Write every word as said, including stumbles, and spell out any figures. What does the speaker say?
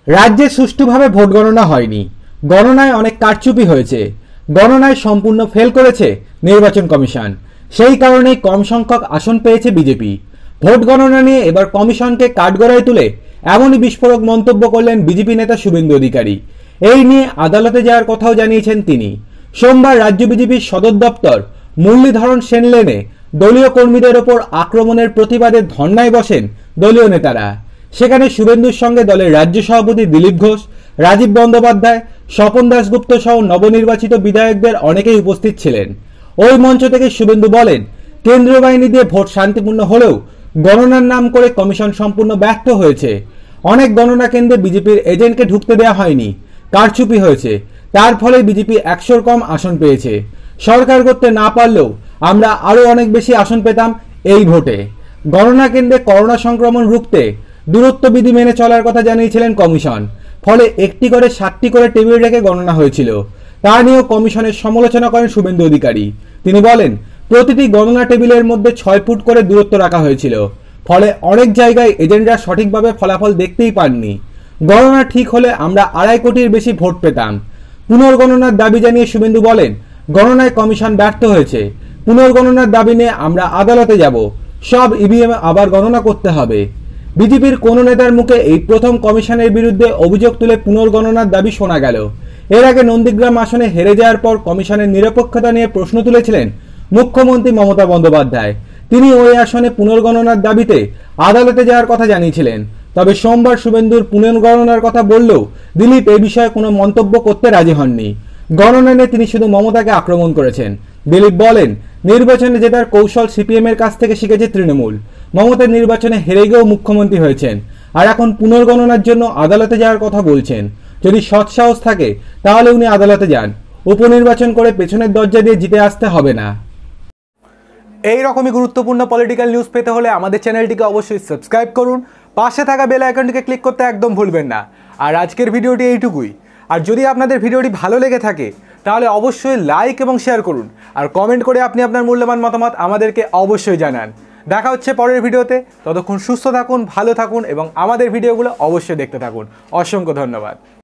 রাজ্যে সুষ্ঠুভাবে ভোট গণনা হয়নি, গণনায় অনেক কারচুপি হয়েছে, গণনায় সম্পূর্ণ ফেল করেছে নির্বাচন কমিশন। সেই কারণেই কম সংখ্যক আসন পেয়েছে বিজেপি। ভোট গণনা নিয়ে এবার কমিশনকে কাঠগড়ায় তুলে এমনই বিস্ফোরক মন্তব্য করলেন বিজেপি নেতা শুভেন্দু অধিকারী। এই নিয়ে আদালতে যাওয়ার কথাও জানিয়েছেন তিনি। সোমবার রাজ্য বিজেপির সদর দপ্তর মুরলীধরন সেন লেনে দলীয় কর্মীদের ওপর আক্রমণের প্রতিবাদে ধর্নায় বসেন দলীয় নেতারা। সেখানে শুভেন্দুর সঙ্গে দলের রাজ্য সভাপতি দিলীপ ঘোষ, রাজীব বন্দ্যোপাধ্যায়, স্বপন দাশগুপ্ত সহ নবনির্বাচিত বিধায়কদের অনেকেই উপস্থিত ছিলেন। ওই মঞ্চ থেকে শুভেন্দু বলেন, কেন্দ্রীয় বাহিনী দিয়ে ভোট শান্তিপূর্ণ হলেও গণনার নাম করে কমিশন সম্পূর্ণ ব্যর্থ হয়েছে। অনেক গণনা কেন্দ্রে বিজেপির এজেন্টকে ঢুকতে দেওয়া হয়নি, কারচুপি হয়েছে। তার ফলে বিজেপি একশোর কম আসন পেয়েছে। সরকার করতে না পারলেও আমরা আরো অনেক বেশি আসন পেতাম এই ভোটে। গণনা কেন্দ্রে করোনা সংক্রমণ রুখতে দূরত্ব বিধি মেনে চলার কথা জানিয়েছিলেন কমিশন। ফলে একটি করে সাতটি করে টেবিল রেখে গণনা হয়েছিল। তা নিয়েও কমিশনের সমালোচনা করেন শুভেন্দু অধিকারী। তিনি বলেন, প্রতিটি গণনা টেবিলের মধ্যে ছয় ফুট করে দূরত্ব রাখা হয়েছিল। ফলে অনেক জায়গায় এজেন্টরা সঠিকভাবে ফলাফল দেখতেই পাননি। গণনা ঠিক হলে আমরা আড়াই কোটির বেশি ভোট পেতাম। পুনর্গণনার দাবি জানিয়ে শুভেন্দু বলেন, গণনায় কমিশন ব্যর্থ হয়েছে। পুনর্গণনার দাবি নিয়ে আমরা আদালতে যাব। সব ইভিএম আবার গণনা করতে হবে। বিজেপির কোন নেতার মুখে এই প্রথম কমিশনের বিরুদ্ধে অভিযোগ তুলে পুনর্গণনার দাবি শোনা গেল। এর আগে নন্দীগ্রাম আসনে হেরে যাওয়ার পর কমিশনের নিরপেক্ষতা নিয়ে প্রশ্ন তুলেছিলেন মুখ্যমন্ত্রী মমতা বন্দ্যোপাধ্যায়। তিনি ওই আসনে পুনর্গণনার দাবিতে আদালতে যাওয়ার কথা জানিয়েছিলেন। তবে সোমবার শুভেন্দুর পুনর্গণনার কথা বললেও দিলীপ এ বিষয়ে কোনো মন্তব্য করতে রাজি হননি। গণনা নিয়ে তিনি শুধু মমতাকে আক্রমণ করেছেন। দিলীপ বলেন, নির্বাচনে জেতার কৌশল সিপিএম এর কাছ থেকে শিখেছে তৃণমূল। মমতা নির্বাচনে হেরে গিয়েও মুখ্যমন্ত্রী হয়েছেন, আর এখন পুনর্গণনার জন্য আদালতে যাওয়ার কথা বলছেন। যদি সৎসাহস থাকে তাহলে উনি আদালতে যান। উপনির্বাচন করে পেছনের দরজা দিয়ে জিতে আসতে হবে না। এই রকমই গুরুত্বপূর্ণ পলিটিক্যাল নিউজ পেতে হলে আমাদের চ্যানেলটিকে অবশ্যই সাবস্ক্রাইব করুন। পাশে থাকা বেল আইকনটিকে ক্লিক করতে একদম ভুলবেন না। আর আজকের ভিডিওটি এইটুকুই। আর যদি আপনাদের ভিডিওটি ভালো লেগে থাকে তাহলে অবশ্যই লাইক এবং শেয়ার করুন। আর কমেন্ট করে আপনি আপনার মূল্যবান মতামত আমাদেরকে অবশ্যই জানান। দেখা হচ্ছে পরের ভিডিওতে। ততক্ষণ সুস্থ থাকুন, ভালো থাকুন এবং আমাদের ভিডিওগুলো অবশ্যই দেখতে থাকুন। অসংখ্য ধন্যবাদ।